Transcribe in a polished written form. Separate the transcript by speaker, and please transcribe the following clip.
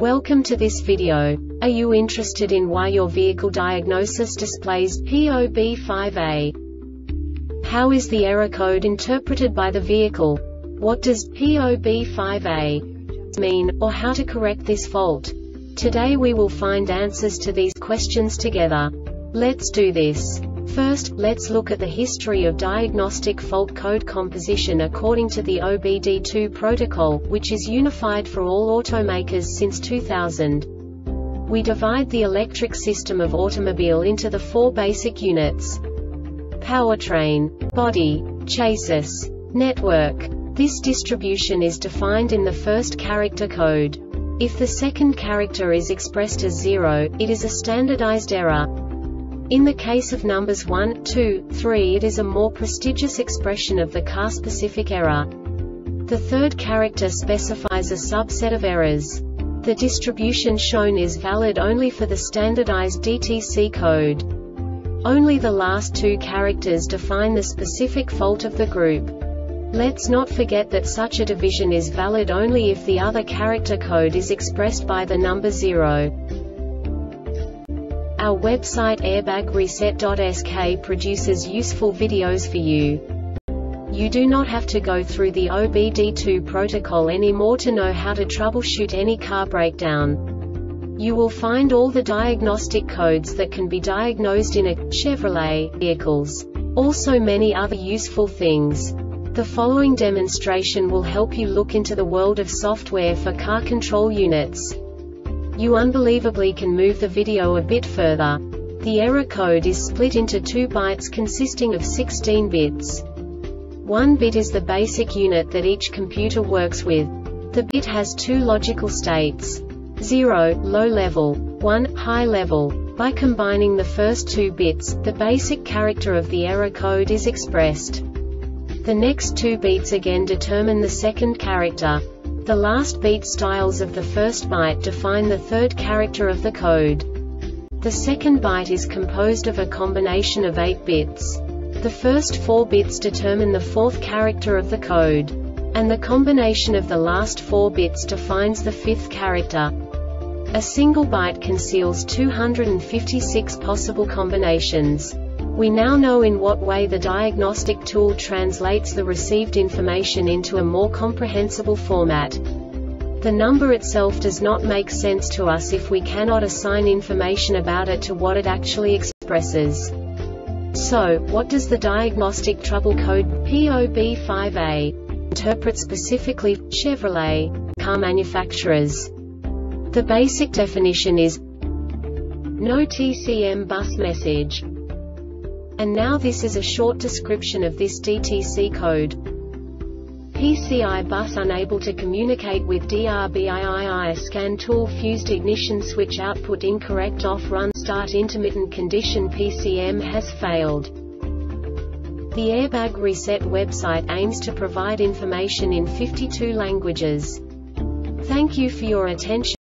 Speaker 1: Welcome to this video. Are you interested in why your vehicle diagnosis displays P0B5A? How is the error code interpreted by the vehicle? What does P0B5A mean, or how to correct this fault? Today we will find answers to these questions together. Let's do this. First, let's look at the history of diagnostic fault code composition according to the OBD2 protocol, which is unified for all automakers since 2000. We divide the electric system of automobile into the four basic units: powertrain, body, chassis, network. This distribution is defined in the first character code. If the second character is expressed as 0, it is a standardized error. In the case of numbers 1, 2, 3, it is a more prestigious expression of the car-specific error. The third character specifies a subset of errors. The distribution shown is valid only for the standardized DTC code. Only the last two characters define the specific fault of the group. Let's not forget that such a division is valid only if the other character code is expressed by the number 0. Our website airbagreset.sk produces useful videos for you. You do not have to go through the OBD2 protocol anymore to know how to troubleshoot any car breakdown. You will find all the diagnostic codes that can be diagnosed in a Chevrolet vehicles. Also many other useful things. The following demonstration will help you look into the world of software for car control units. You unbelievably can move the video a bit further. The error code is split into 2 bytes consisting of 16 bits. 1 bit is the basic unit that each computer works with. The bit has 2 logical states: 0, low level, 1, high level. By combining the first 2 bits, the basic character of the error code is expressed. The next 2 beats again determine the second character. The last beat styles of the first byte define the third character of the code. The second byte is composed of a combination of 8 bits. The first 4 bits determine the fourth character of the code. And the combination of the last 4 bits defines the fifth character. A single byte conceals 256 possible combinations. We now know in what way the diagnostic tool translates the received information into a more comprehensible format. The number itself does not make sense to us if we cannot assign information about it to what it actually expresses. So, what does the diagnostic trouble code P0B5A interpret specifically for Chevrolet car manufacturers? The basic definition is no TCM bus message. And now this is a short description of this DTC code. PCI bus unable to communicate with DRBIII scan tool fused ignition switch output incorrect off run start intermittent condition PCM has failed. The Airbag Reset website aims to provide information in 52 languages. Thank you for your attention.